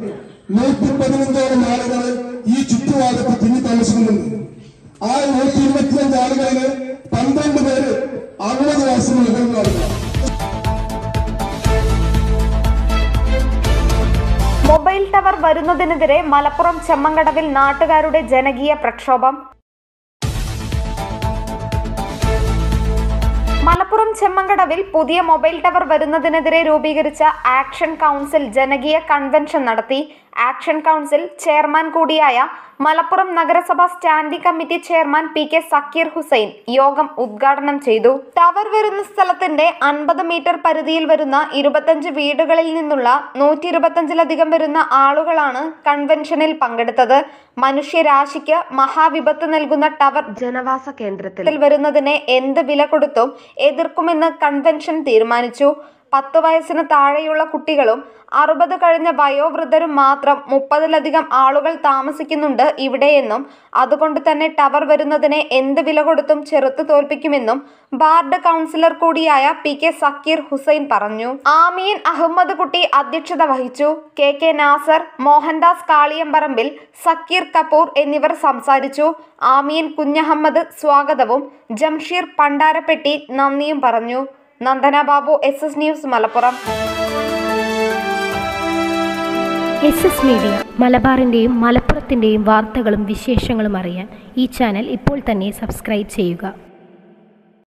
115 ആളുകൾ ഈ ചുറ്റുപാടത്ത് തിങ്ങി താമസിക്കുന്നുണ്ട്. ആ 125 ആളുകളിൽ 12 പേര് 60 വയസ്സിന് മുകളിലാണ്. മൊബൈൽ ടവർ വരുന്നതിനെതിരെ മലപ്പുറം ചെമ്മങ്കടവിൽ നാട്ടുകാരുടെ ജനകീയ പ്രക്ഷോഭം. മലപ്പുറം ചെമ്മങ്കടവിൽ പുതിയ മൊബൈൽ ടവർ വരുന്നതിനെതിരെ രൂപീകരിച്ച ആക്ഷൻ കൗൺസിൽ ജനകീയ കൺവെൻഷൻ നടത്തി. ആക്ഷൻ കൗൺസിൽ ചെയർമാൻ കൂടിയായ മലപ്പുറം നഗരസഭ standing committee chairman P K. Zakir Hussain യോഗം ഉദ്ഘാടനം ചെയ്തു. ടവർ വരുന്ന സ്ഥലത്തിന്റെ 50 മീറ്റർ പരിധിയിൽ വരുന്ന 25 വീടുകളിൽ നിന്നുള്ള 125ലധികം വരുന്ന ആളുകളാണ് കൺവെൻഷനിൽ പങ്കെടുത്തത്. മനുഷ്യരാശിക്ക് മഹാവിപത്ത് നൽകുന്ന ടവർ ജനവാസ കേന്ദ്രത്തിൽ വരുന്നതിനെ എന്ത് വില കൊടുത്തും എതിർക്കുമെന്ന് കൺവെൻഷൻ തീരുമാനിച്ചു. 10 വയസ്സിന് താഴെയുള്ള കുട്ടികളും 60 കഴിഞ്ഞ വയോവൃദ്ധരും മാത്രം 30ലധികം ആളുകൾ താമസിക്കുന്നുണ്ട് ഇവിടെയെന്നും അതുകൊണ്ട് തന്നെ ടവർ വരുന്നതിനെ എന്ത് വില കൊടുത്തും ചെറുത്തു തോൽപ്പിക്കുമെന്നും വാർഡ് കൗൺസിലർ കൂടിയായ പി.കെ. സക്കീർ ഹുസൈൻ പറഞ്ഞു. ആമീൻ അഹമ്മദ് കുട്ടി അധ്യക്ഷത വഹിച്ചു. കെ. നാസർ, മോഹൻദാസ് കാളിയമ്പറമ്പിൽ, സക്കീർ കപൂർ എന്നിവർ സംസാരിച്ചു. ആമീൻ കുഞ്ഞഹമ്മദ് സ്വാഗതവും ജംഷീർ പണ്ടാരപ്പെട്ടി നന്ദിയും പറഞ്ഞു. Nandana Babu, SS news, Malappuram. SS media മലബാറിൻ്റെയും മലപ്പുറത്തിൻ്റെയും വാർത്തകളും വിശേഷങ്ങളും അറിയാൻ ഈ ചാനൽ ഇപ്പോൾ തന്നെ സബ്സ്ക്രൈബ് ചെയ്യുക.